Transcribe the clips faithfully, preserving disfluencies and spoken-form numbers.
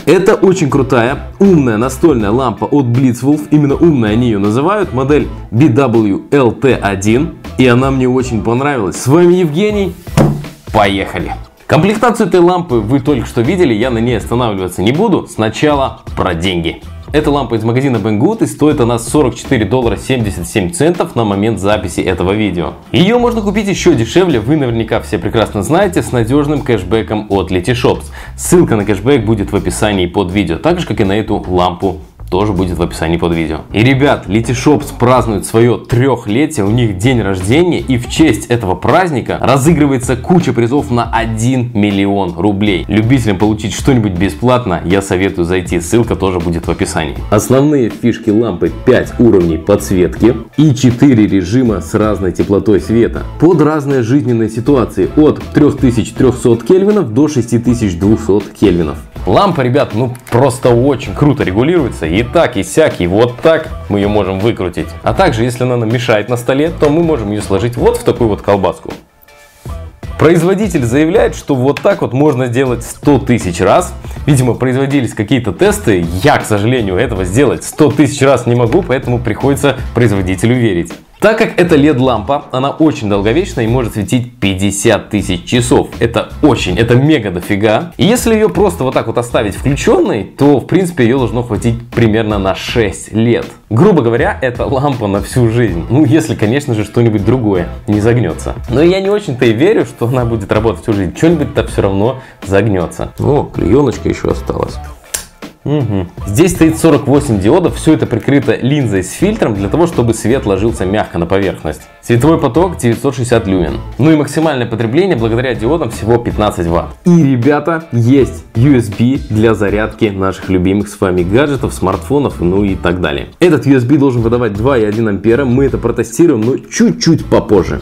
Это очень крутая, умная настольная лампа от Blitzwolf. Именно умной они ее называют. Модель би дабл ю эл ти один. И она мне очень понравилась. С вами Евгений. Поехали! Комплектацию этой лампы вы только что видели. Я на ней останавливаться не буду. Сначала про деньги. Эта лампа из магазина Banggood, и стоит она сорок четыре доллара семьдесят семь центов на момент записи этого видео. Ее можно купить еще дешевле, вы наверняка все прекрасно знаете, с надежным кэшбэком от Letyshops. Ссылка на кэшбэк будет в описании под видео, так же как и на эту лампу. Тоже будет в описании под видео. И, ребят, Letyshops празднует свое трехлетие, у них день рождения, и в честь этого праздника разыгрывается куча призов на один миллион рублей. Любителям получить что-нибудь бесплатно я советую зайти, ссылка тоже будет в описании. Основные фишки лампы: пять уровней подсветки и четыре режима с разной теплотой света под разные жизненные ситуации, от трёх тысяч трёхсот кельвинов до шести тысяч двухсот кельвинов. Лампа, ребят, ну просто очень круто регулируется. И так, и сяк, и вот так мы ее можем выкрутить. А также, если она нам мешает на столе, то мы можем ее сложить вот в такую вот колбаску. Производитель заявляет, что вот так вот можно сделать сто тысяч раз. Видимо, производились какие-то тесты. Я, к сожалению, этого сделать сто тысяч раз не могу, поэтому приходится производителю верить. Так как это лед лампа, она очень долговечна и может светить пятьдесят тысяч часов. Это очень, это мега дофига. И если ее просто вот так вот оставить включенной, то в принципе ее должно хватить примерно на шесть лет. Грубо говоря, это лампа на всю жизнь. Ну, если, конечно же, что-нибудь другое не загнется. Но я не очень-то и верю, что она будет работать всю жизнь. Что-нибудь-то все равно загнется. О, клееночка еще осталась. Угу. Здесь стоит сорок восемь диодов, все это прикрыто линзой с фильтром для того, чтобы свет ложился мягко на поверхность. Световой поток девятьсот шестьдесят люмен. Ну и максимальное потребление благодаря диодам всего пятнадцать ватт. И, ребята, есть ю эс би для зарядки наших любимых с вами гаджетов, смартфонов, ну и так далее. Этот ю эс би должен выдавать два и одна ампера, мы это протестируем, но чуть-чуть попозже.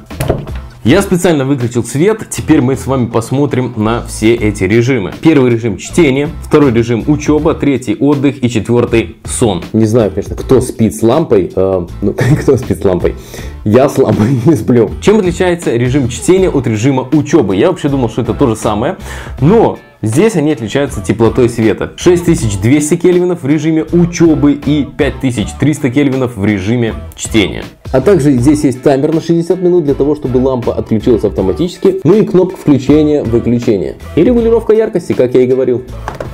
Я специально выключил свет, теперь мы с вами посмотрим на все эти режимы. Первый режим — чтение, второй режим — учеба, третий — отдых и четвертый — сон. Не знаю, конечно, кто спит с лампой, э, ну, кто спит с лампой, я с лампой не сплю. Чем отличается режим чтения от режима учебы? Я вообще думал, что это то же самое, но здесь они отличаются теплотой света. шесть тысяч двести кельвинов в режиме учебы и пять тысяч триста кельвинов в режиме чтения. А также здесь есть таймер на шестьдесят минут для того, чтобы лампа отключилась автоматически. Ну и кнопка включения-выключения. И регулировка яркости, как я и говорил.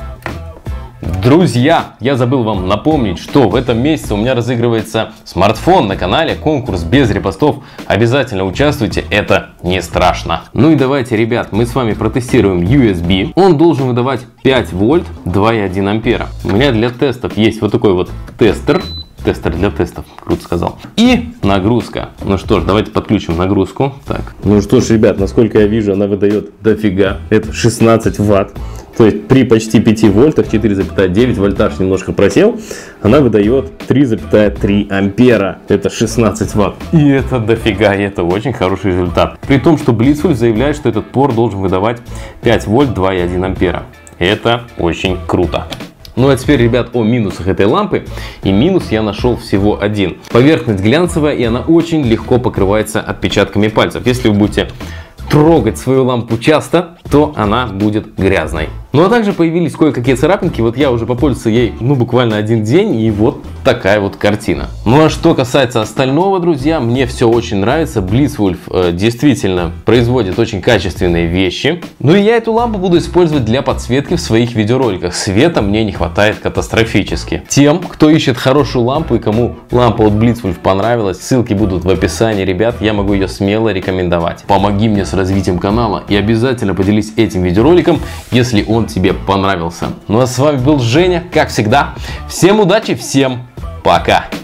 Друзья, я забыл вам напомнить, что в этом месяце у меня разыгрывается смартфон на канале, конкурс без репостов. Обязательно участвуйте, это не страшно. Ну и давайте, ребят, мы с вами протестируем ю эс би. Он должен выдавать пять вольт, два и одна ампера. У меня для тестов есть вот такой вот тестер. Тестер для тестов, круто сказал. И нагрузка. Ну что ж, давайте подключим нагрузку. Так. Ну что ж, ребят, насколько я вижу, она выдает дофига. Это шестнадцать ватт. То есть при почти пяти вольтах, четыре целых девять, вольтаж немножко просел, она выдает три целых три ампера. Это шестнадцать ватт. И это дофига, и это очень хороший результат. При том, что Blitzwolf заявляет, что этот пор должен выдавать пять вольт, два и одна ампера. Это очень круто. Ну а теперь, ребят, о минусах этой лампы. И минус я нашел всего один. Поверхность глянцевая, и она очень легко покрывается отпечатками пальцев. Если вы будете трогать свою лампу часто, то она будет грязной. Ну а также появились кое-какие царапинки. Вот я уже попользовался ей, ну, буквально один день, и вот такая вот картина. Ну а что касается остального, друзья, мне все очень нравится. Blitzwolf э, действительно производит очень качественные вещи. Ну и я эту лампу буду использовать для подсветки в своих видеороликах. Света мне не хватает катастрофически. Тем, кто ищет хорошую лампу и кому лампа от Blitzwolf понравилась, ссылки будут в описании, ребят. Я могу ее смело рекомендовать. Помоги мне с развитием канала и обязательно поделись этим видеороликом, если он тебе понравился. Ну а с вами был Женя, как всегда. Всем удачи, всем пока!